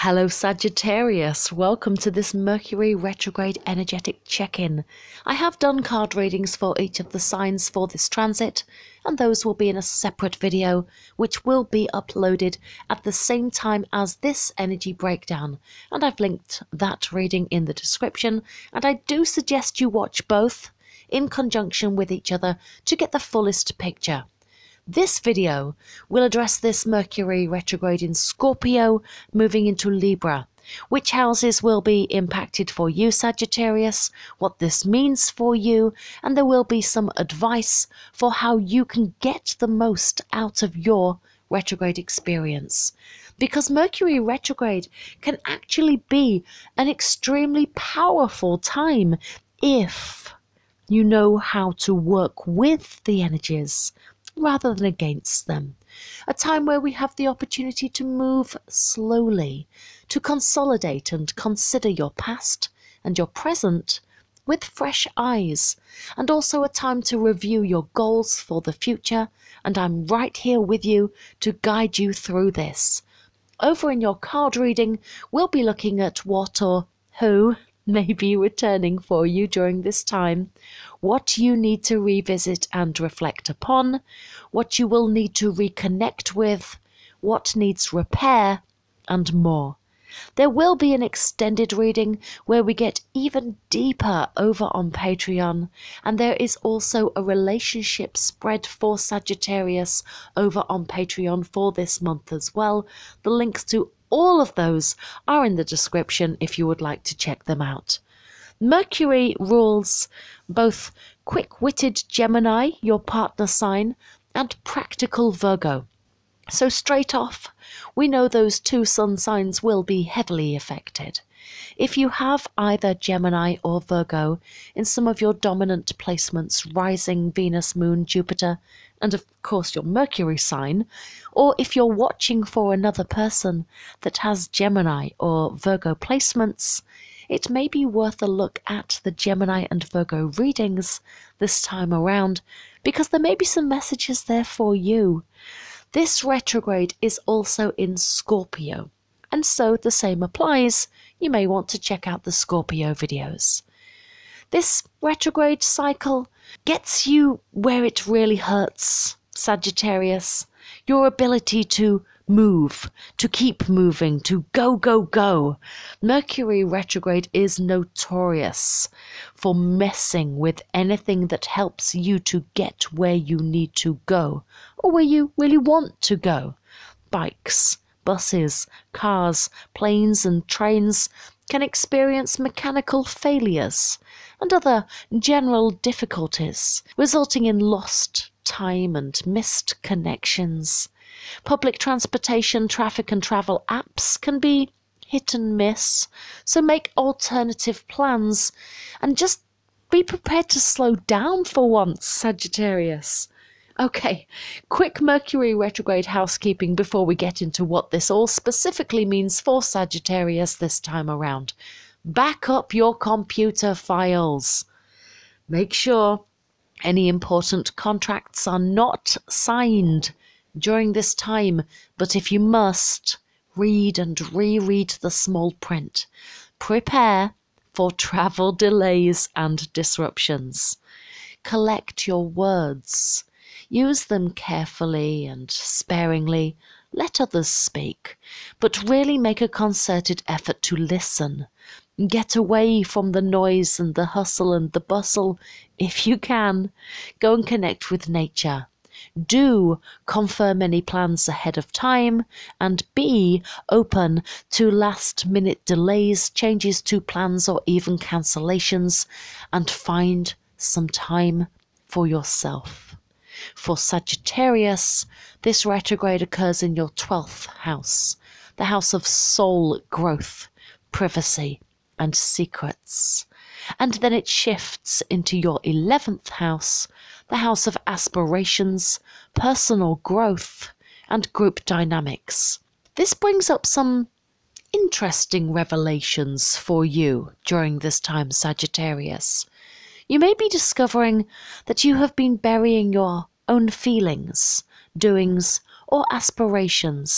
Hello Sagittarius, welcome to this Mercury retrograde energetic check-in. I have done card readings for each of the signs for this transit, and those will be in a separate video which will be uploaded at the same time as this energy breakdown, and I've linked that reading in the description, and I do suggest you watch both in conjunction with each other to get the fullest picture. This video will address this Mercury retrograde in Scorpio moving into Libra. Which houses will be impacted for you, Sagittarius, what this means for you, and there will be some advice for how you can get the most out of your retrograde experience. Because Mercury retrograde can actually be an extremely powerful time if you know how to work with the energies rather than against them. A time where we have the opportunity to move slowly, to consolidate and consider your past and your present with fresh eyes, and also a time to review your goals for the future, and I'm right here with you to guide you through this. Over in your card reading, we'll be looking at what or who may be returning for you during this time, what you need to revisit and reflect upon, what you will need to reconnect with, what needs repair, and more. There will be an extended reading where we get even deeper over on Patreon, and there is also a relationship spread for Sagittarius over on Patreon for this month as well. The links to all of those are in the description if you would like to check them out. Mercury rules both quick-witted Gemini, your partner sign, and practical Virgo. So straight off, we know those two sun signs will be heavily affected. If you have either Gemini or Virgo in some of your dominant placements, rising, Venus, Moon, Jupiter, and of course your Mercury sign, or if you're watching for another person that has Gemini or Virgo placements, it may be worth a look at the Gemini and Virgo readings this time around, because there may be some messages there for you. This retrograde is also in Scorpio, and so the same applies. You may want to check out the Scorpio videos. This retrograde cycle gets you where it really hurts, Sagittarius. Your ability to move, to keep moving, to go, go, go. Mercury retrograde is notorious for messing with anything that helps you to get where you need to go, or where you really want to go. Bikes, buses, cars, planes and trains can experience mechanical failures and other general difficulties, resulting in lost time and missed connections. Public transportation, traffic and travel apps can be hit and miss, so make alternative plans and just be prepared to slow down for once, Sagittarius. Okay, quick Mercury retrograde housekeeping before we get into what this all specifically means for Sagittarius this time around. Back up your computer files. Make sure any important contracts are not signed during this time, but if you must, read and reread the small print. Prepare for travel delays and disruptions. Collect your words. Use them carefully and sparingly. Let others speak, but really make a concerted effort to listen. Get away from the noise and the hustle and the bustle if you can. Go and connect with nature. Do confirm any plans ahead of time, and be open to last-minute delays, changes to plans or even cancellations, and find some time for yourself. For Sagittarius, this retrograde occurs in your 12th house, the house of soul growth, privacy, and secrets. And then it shifts into your 11th house, the house of aspirations, personal growth, and group dynamics. This brings up some interesting revelations for you during this time, Sagittarius. You may be discovering that you have been burying your own feelings, doings, or aspirations,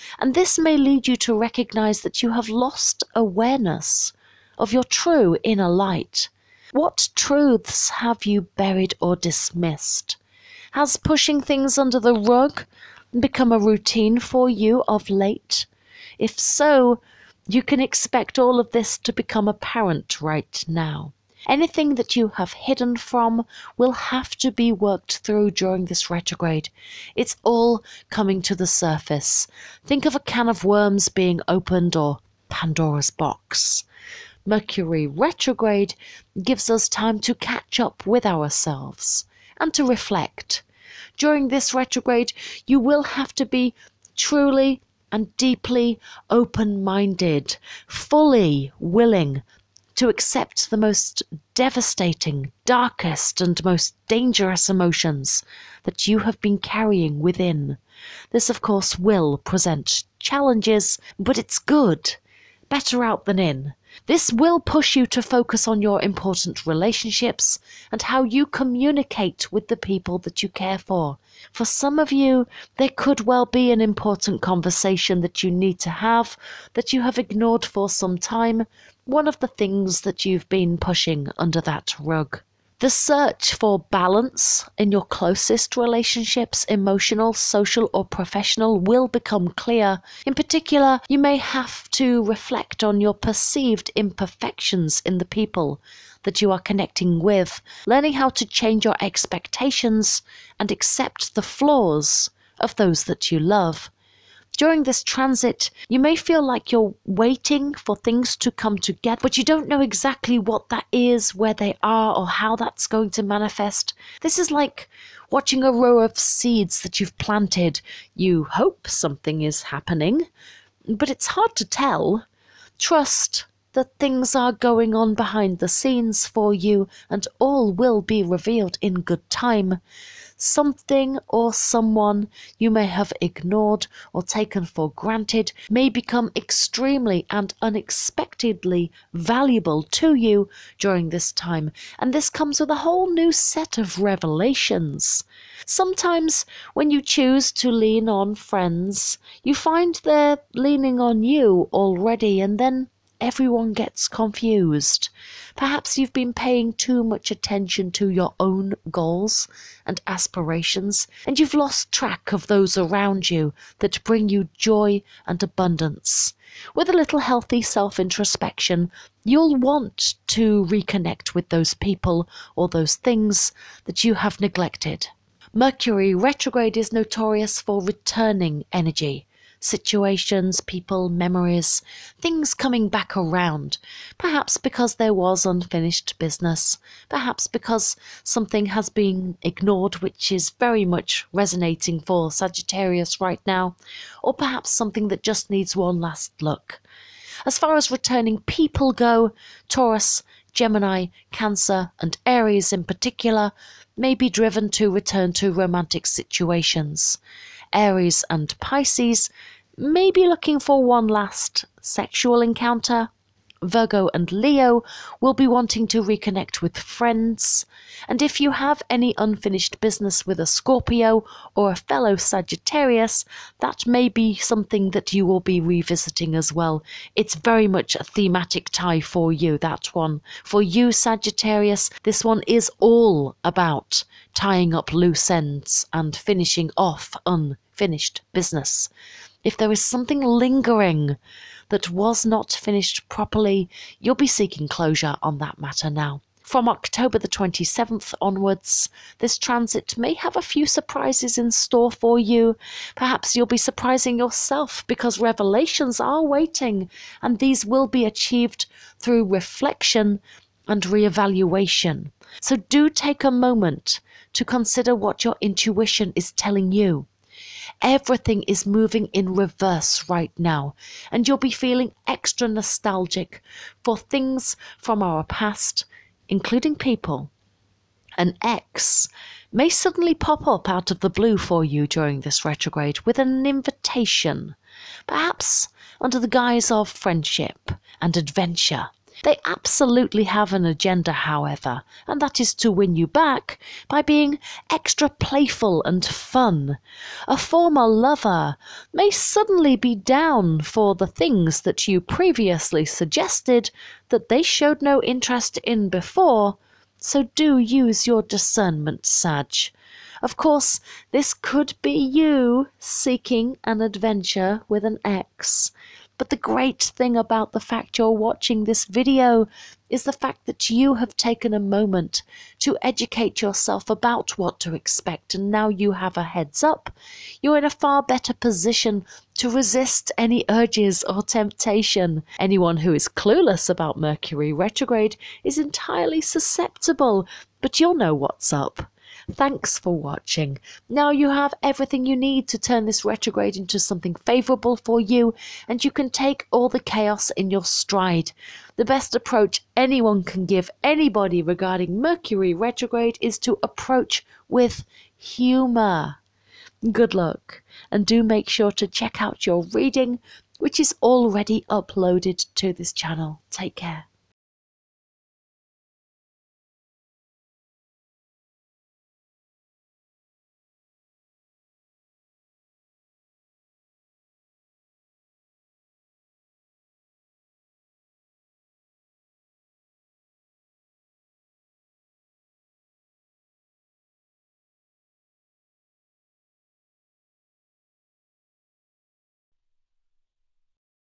And this may lead you to recognize that you have lost awareness of your true inner light. What truths have you buried or dismissed? Has pushing things under the rug become a routine for you of late? If so, you can expect all of this to become apparent right now. Anything that you have hidden from will have to be worked through during this retrograde. It's all coming to the surface. Think of a can of worms being opened or Pandora's box. Mercury retrograde gives us time to catch up with ourselves and to reflect. During this retrograde, you will have to be truly and deeply open-minded, fully willing to accept the most devastating, darkest and most dangerous emotions that you have been carrying within. This, of course, will present challenges, but it's good. Better out than in. This will push you to focus on your important relationships and how you communicate with the people that you care for. For some of you, there could well be an important conversation that you need to have that you have ignored for some time, one of the things that you've been pushing under that rug. The search for balance in your closest relationships, emotional, social or professional, will become clear. In particular, you may have to reflect on your perceived imperfections in the people that you are connecting with, learning how to change your expectations and accept the flaws of those that you love. During this transit, you may feel like you're waiting for things to come together, but you don't know exactly what that is, where they are, or how that's going to manifest. This is like watching a row of seeds that you've planted. You hope something is happening, but it's hard to tell. Trust that things are going on behind the scenes for you, and all will be revealed in good time. Something or someone you may have ignored or taken for granted may become extremely and unexpectedly valuable to you during this time, and this comes with a whole new set of revelations. Sometimes when you choose to lean on friends, you find they're leaning on you already, and then everyone gets confused. Perhaps you've been paying too much attention to your own goals and aspirations, and you've lost track of those around you that bring you joy and abundance. With a little healthy self-introspection, you'll want to reconnect with those people or those things that you have neglected. Mercury retrograde is notorious for returning energy. Situations, people, memories, things coming back around, perhaps because there was unfinished business, perhaps because something has been ignored which is very much resonating for Sagittarius right now, or perhaps something that just needs one last look. As far as returning people go, Taurus, Gemini, Cancer and Aries in particular may be driven to return to romantic situations. Aries and Pisces may be looking for one last sexual encounter. Virgo and Leo will be wanting to reconnect with friends. And if you have any unfinished business with a Scorpio or a fellow Sagittarius, that may be something that you will be revisiting as well. It's very much a thematic tie for you, that one. For you, Sagittarius, this one is all about tying up loose ends and finishing off unfinished business. If there is something lingering that was not finished properly, you'll be seeking closure on that matter now. From October the 27th onwards, this transit may have a few surprises in store for you. Perhaps you'll be surprising yourself because revelations are waiting, and these will be achieved through reflection and reevaluation. So do take a moment to consider what your intuition is telling you. Everything is moving in reverse right now, and you'll be feeling extra nostalgic for things from our past, including people. An ex may suddenly pop up out of the blue for you during this retrograde with an invitation, perhaps under the guise of friendship and adventure. They absolutely have an agenda, however, and that is to win you back by being extra playful and fun. A former lover may suddenly be down for the things that you previously suggested that they showed no interest in before, so do use your discernment, Sag. Of course, this could be you seeking an adventure with an ex. But the great thing about the fact you're watching this video is the fact that you have taken a moment to educate yourself about what to expect, and now you have a heads up. You're in a far better position to resist any urges or temptation. Anyone who is clueless about Mercury retrograde is entirely susceptible, but you'll know what's up. Thanks for watching. Now you have everything you need to turn this retrograde into something favourable for you, and you can take all the chaos in your stride. The best approach anyone can give anybody regarding Mercury retrograde is to approach with humour. Good luck, and do make sure to check out your reading, which is already uploaded to this channel. Take care.